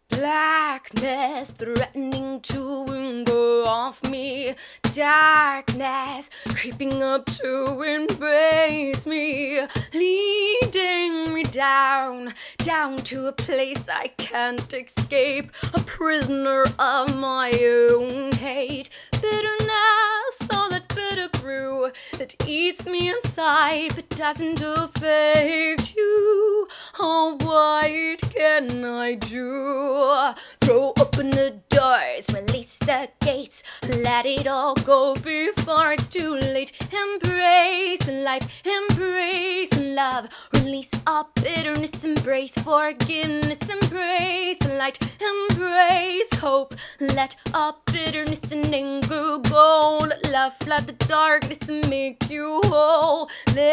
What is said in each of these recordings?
Blackness threatening to engulf me. Darkness creeping up to embrace me. Leading me down to a place I can't escape. A prisoner of my own hate. Bitterness, all that bitter brew that eats me inside but doesn't affect you. Oh, what can I do? Throw open the doors, release the gates, let it all go before it's too late. Embrace life, embrace love, release all bitterness, embrace forgiveness, embrace light, embrace hope. Let all bitterness and anger go. Let love flood the darkness and make you whole.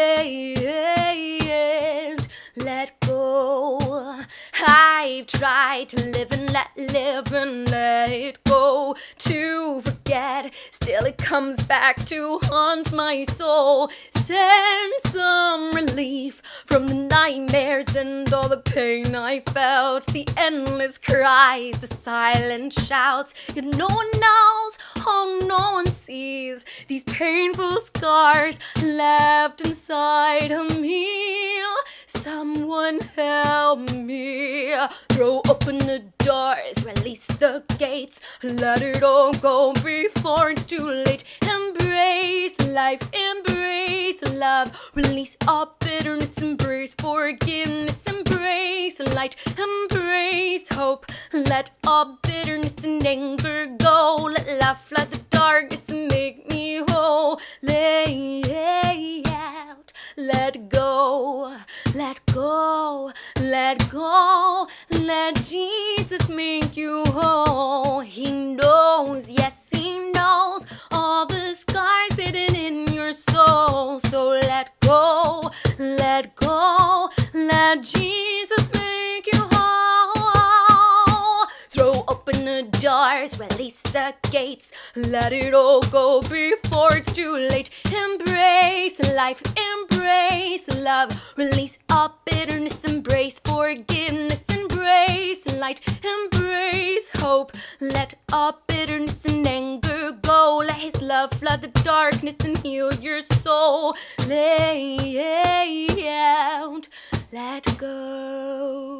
Let go. I've tried to live and let it go. To forget, still it comes back to haunt my soul. Send some relief from the nightmares and all the pain I felt. The endless cries, the silent shouts. Yet no one knows, oh no one sees these painful scars left inside of me. Someone help me. Throw open the doors, release the gates, let it all go before it's too late. Embrace life, embrace love, release all bitterness, embrace forgiveness, embrace light, embrace hope. Let all bitterness and anger go. Let love flood the darkness and make me whole. Lay out, let go, let go, let go. Let Jesus make you whole. He knows, yes, he knows all the scars hidden in your soul. So let go, let go. Let Jesus make you whole. Throw open the doors, release the gates, let it all go before it's too late. Embrace life, embrace love, release all bitterness, embrace forgiveness, embrace light, embrace hope. Let all bitterness and anger go. Let his love flood the darkness and heal your soul. Lay out, let go.